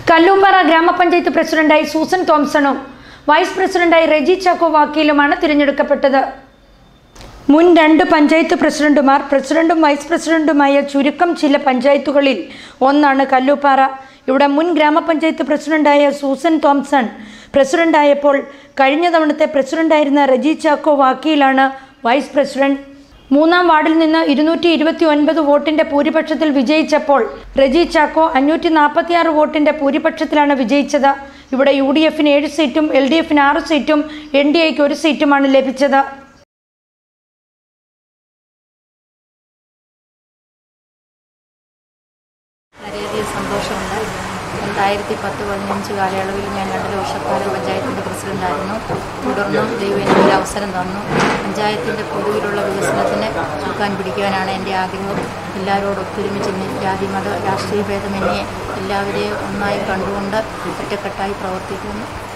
കല്ലൂപ്പാറ ഗ്രാമപഞ്ചായത്ത് പ്രസിഡന്റായി Susan തോംസണും vice പ്രസിഡന്റായി റെജി ചാക്കോ വാക്കീലുമാണ് തിരഞ്ഞെടുക്കപ്പെട്ടത്. മുൻ 2 പഞ്ചായത്ത് പ്രസിഡന്റുമാർ പ്രസിഡന്റും വൈസ് പ്രസിഡന്റുമായ ചുരുക്കം ചില പഞ്ചായത്തുകളിൽ ഒന്നാണ് കല്ലൂപ്പാറ. ഇവിടെ മുൻ ഗ്രാമപഞ്ചായത്ത് പ്രസിഡന്റായ സൂസൻ തോംസൺ പ്രസിഡന്റായപ്പോൾ കഴിഞ്ഞ തവണത്തെ പ്രസിഡന്റായിരുന്ന റെജി ചാക്കോ വാക്കീലാണ് വൈസ് പ്രസിഡന്റ്. 3-ാം വാർഡിൽ നിന്ന് 229 വോട്ടിന്റെ ഭൂരിപക്ഷത്തിൽ വിജയിച്ചപ്പോൾ റെജി ചാക്കോ 546 വോട്ടിന്റെ ഭൂരിപക്ഷത്തിലാണ് വിജയിച്ചത്. ഇവിടെ UDFന് 7 സീറ്റും LDFന് 6 സീറ്റും NDAക്ക് 1 സീറ്റുമാണ് ലഭിച്ചത്. വളരെയധികം സന്തോഷമുണ്ട്. 2010-15 കാലയളവിൽ ഞാൻ 2 വർഷക്കാലം പഞ്ചായത്തിൻ്റെ പ്രസിഡൻ്റായിരുന്നു. തുടർന്നും ദൈവം എനിക്കൊരു അവസരം തന്നു. പഞ്ചായത്തിൻ്റെ പൊതുവിലുള്ള വികസനത്തിന് ചുക്കാൻ പിടിക്കുവാനാണ് എൻ്റെ ആഗ്രഹം. എല്ലാവരോടും ഒത്തൊരുമിച്ച് ജാതി മത രാഷ്ട്രീയ ഭേദമന്യേ എല്ലാവരെയും ഒന്നായി കണ്ടുകൊണ്ട് ഒറ്റക്കെട്ടായി പ്രവർത്തിക്കുന്നു.